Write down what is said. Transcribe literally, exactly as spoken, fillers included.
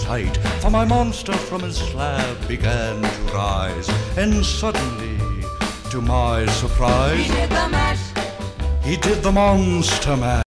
sight, for my monster from his slab began to rise, and suddenly, to my surprise, he did the mash. He did the monster mash.